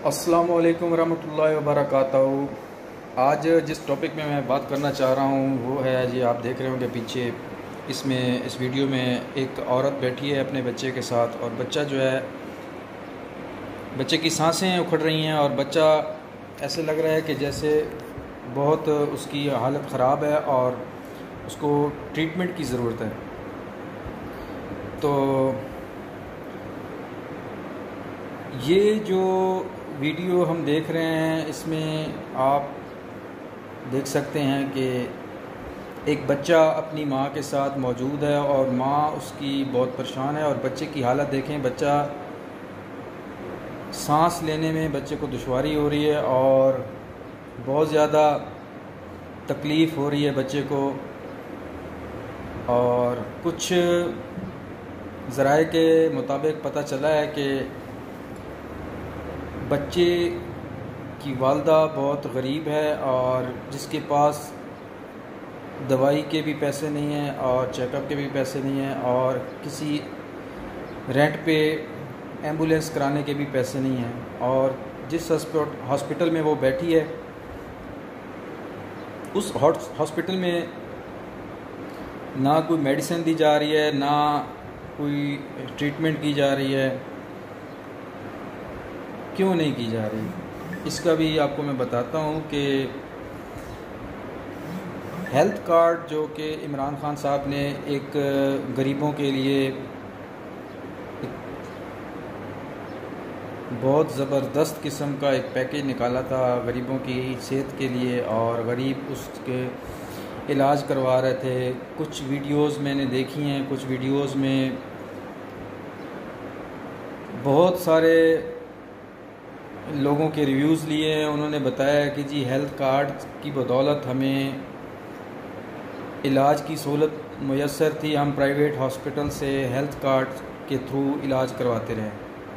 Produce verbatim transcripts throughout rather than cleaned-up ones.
अस्सलामु अलैकुम रहमतुल्लाहि व बरकातहू। आज जिस टॉपिक में मैं बात करना चाह रहा हूँ वो है, जी आप देख रहे होंगे पीछे, इसमें इस वीडियो में एक औरत बैठी है अपने बच्चे के साथ, और बच्चा जो है, बच्चे की सांसें उखड़ रही हैं और बच्चा ऐसे लग रहा है कि जैसे बहुत उसकी हालत ख़राब है और उसको ट्रीटमेंट की ज़रूरत है। तो ये जो वीडियो हम देख रहे हैं इसमें आप देख सकते हैं कि एक बच्चा अपनी माँ के साथ मौजूद है और माँ उसकी बहुत परेशान है, और बच्चे की हालत देखें। बच्चा सांस लेने में बच्चे को दुश्वारी हो रही है और बहुत ज़्यादा तकलीफ़ हो रही है बच्चे को। और कुछ ज़राए के मुताबिक पता चला है कि बच्चे की वालदा बहुत गरीब है और जिसके पास दवाई के भी पैसे नहीं हैं और चेकअप के भी पैसे नहीं हैं और किसी रेंट पे एम्बुलेंस कराने के भी पैसे नहीं हैं। और जिस हॉस्पिटल में वो बैठी है उस हॉस्पिटल में ना कोई मेडिसिन दी जा रही है, ना कोई ट्रीटमेंट की जा रही है। क्यों नहीं की जा रही, इसका भी आपको मैं बताता हूँ कि हेल्थ कार्ड जो कि इमरान खान साहब ने एक गरीबों के लिए बहुत ज़बरदस्त किस्म का एक पैकेज निकाला था गरीबों की सेहत के लिए, और गरीब उसके इलाज करवा रहे थे। कुछ वीडियोस मैंने देखी हैं, कुछ वीडियोस में बहुत सारे लोगों के रिव्यूज़ लिए हैं। उन्होंने बताया कि जी हेल्थ कार्ड की बदौलत हमें इलाज की सहूलत मुयस्सर थी, हम प्राइवेट हॉस्पिटल से हेल्थ कार्ड के थ्रू इलाज करवाते रहे,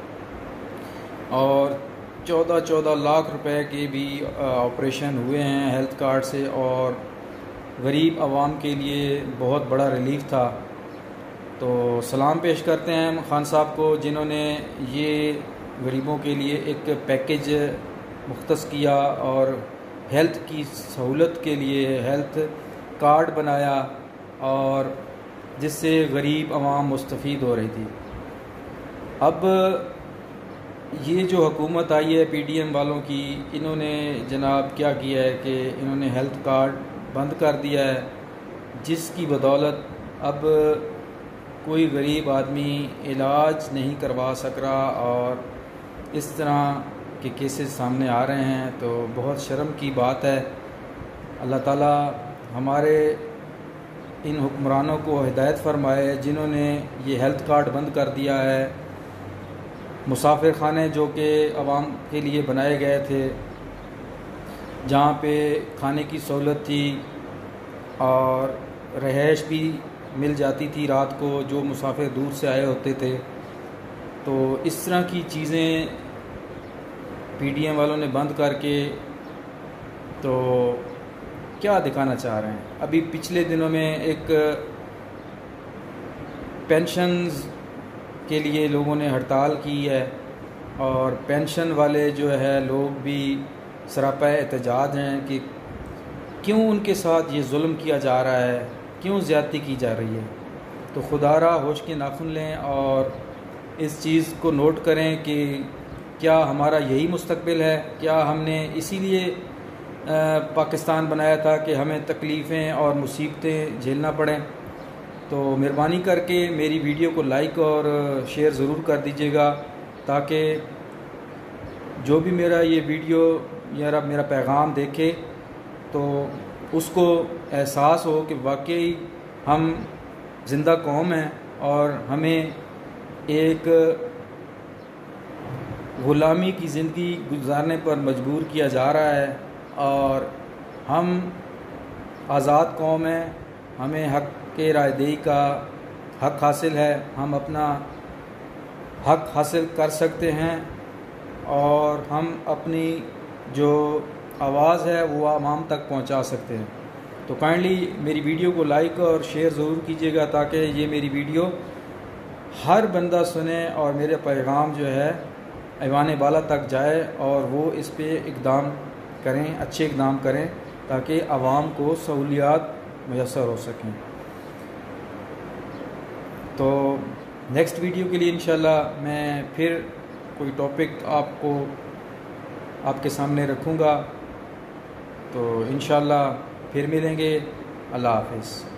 और चौदह चौदह लाख रुपए के भी ऑपरेशन हुए हैं हेल्थ कार्ड से, और गरीब आवाम के लिए बहुत बड़ा रिलीफ था। तो सलाम पेश करते हैं खान साहब को जिन्होंने ये गरीबों के लिए एक पैकेज मुख्तस किया और हेल्थ की सहूलत के लिए हेल्थ कार्ड बनाया, और जिससे गरीब आवाम मुस्तफ़ीद हो रही थी। अब ये जो हुकूमत आई है पीडीएम वालों की, इन्होंने जनाब क्या किया है कि इन्होंने हेल्थ कार्ड बंद कर दिया है, जिसकी बदौलत अब कोई गरीब आदमी इलाज नहीं करवा सक रहा, और इस तरह के केसेस सामने आ रहे हैं। तो बहुत शर्म की बात है। अल्लाह ताला हमारे इन हुक्मरानों को हिदायत फरमाए जिन्होंने ये हेल्थ कार्ड बंद कर दिया है। मुसाफिर खाने जो कि आवाम के लिए बनाए गए थे, जहाँ पे खाने की सहूलत थी और रहायश भी मिल जाती थी रात को जो मुसाफिर दूर से आए होते थे। तो इस तरह की चीज़ें पीडीएम वालों ने बंद करके तो क्या दिखाना चाह रहे हैं। अभी पिछले दिनों में एक पेंशन्स के लिए लोगों ने हड़ताल की है, और पेंशन वाले जो है लोग भी सरापा एहतजाज हैं कि क्यों उनके साथ ये जुल्म किया जा रहा है, क्यों ज़्यादती की जा रही है। तो खुदारा होश के नाखुन लें और इस चीज़ को नोट करें कि क्या हमारा यही मुस्तकबिल है, क्या हमने इसीलिए पाकिस्तान बनाया था कि हमें तकलीफ़ें और मुसीबतें झेलना पड़ें। तो मेहरबानी करके मेरी वीडियो को लाइक और शेयर ज़रूर कर दीजिएगा, ताकि जो भी मेरा ये वीडियो या मेरा पैगाम देखे तो उसको एहसास हो कि वाकई हम ज़िंदा कौम हैं और हमें एक ग़ुलामी की ज़िंदगी गुजारने पर मजबूर किया जा रहा है, और हम आज़ाद कौम हैं, हमें हक़ के रायदही का हक़ हासिल है, हम अपना हक़ हासिल कर सकते हैं और हम अपनी जो आवाज़ है वो आवाम तक पहुंचा सकते हैं। तो काइंडली मेरी वीडियो को लाइक और शेयर ज़रूर कीजिएगा, ताकि ये मेरी वीडियो हर बंदा सुने और मेरे पैगाम जो है ऐवान बाला तक जाए और वो इस पे इक़दाम करें, अच्छे इक़दाम करें ताकि आवाम को सहूलियात मैसर हो सकें। तो नेक्स्ट वीडियो के लिए इंशाल्लाह मैं फिर कोई टॉपिक आपको आपके सामने रखूँगा। तो इंशाल्लाह फिर मिलेंगे। अल्लाह हाफ़िज़।